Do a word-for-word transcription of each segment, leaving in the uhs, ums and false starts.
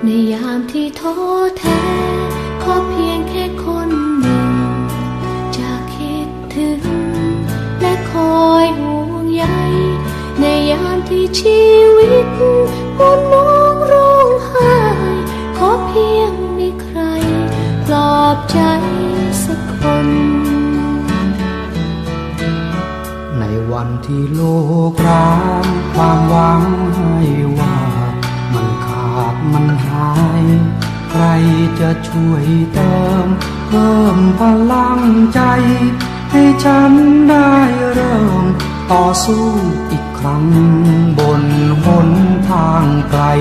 ในยามที่ท้อแท้ขอเพียงแค่คนหนึ่งจะคิดถึงและคอยห่วงใยในยามที่ชีวิตมุนมองร้องไห้ขอเพียงมีใครปลอบใจสักคนในวันที่โลกร้างความหวังให้ว่ามันขาดมันหายใครจะช่วยเติมเพิ่มพลังใจให้ฉันได้เริ่มต่อสู้อีกครั้งบนหนทางไกล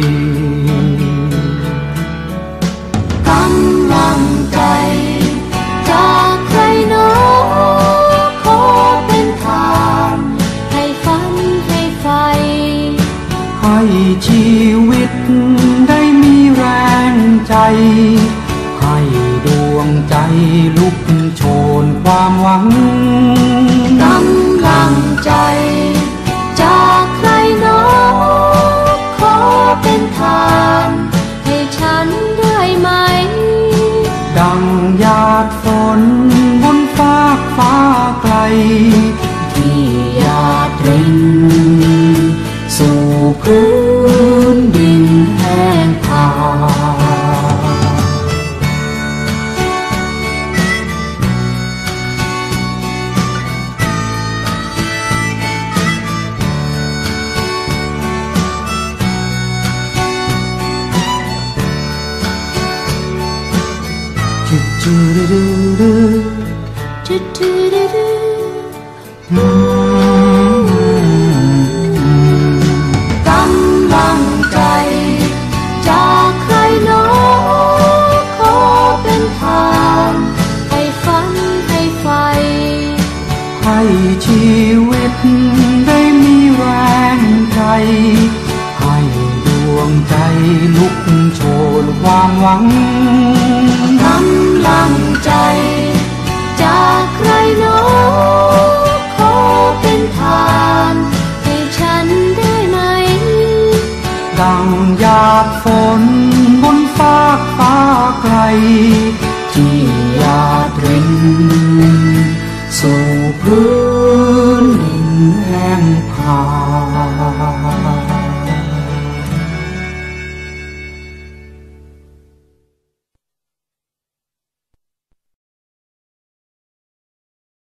กำลังใจจากใครหนอขอเป็นทางให้ฝันให้ไฟให้ชีวิตได้มีแรงใจให้ดวงใจลุกโชนความหวังกำลังใจจากใครหนอขอเป็นทางให้ฉันได้ไหมดังหยาดฝนบนฟากฟ้าไกลที่หยาดรินสู่พื้นดินแห้งผากจุดจุดดูดูจุดจุดดูกำลังใจจากใครหนอขอเป็นทางให้ฝันให้ไฟให้ชีวิตได้มีแรงใจให้ดวงใจลุกโชนความหวังกำลังใจจากใครหนอขอเป็นทางให้ฉันได้ไหมดังหยาดฝนบนฟากฟ้าไกลที่หยาดรินสู่พื้นดินแห้งผาก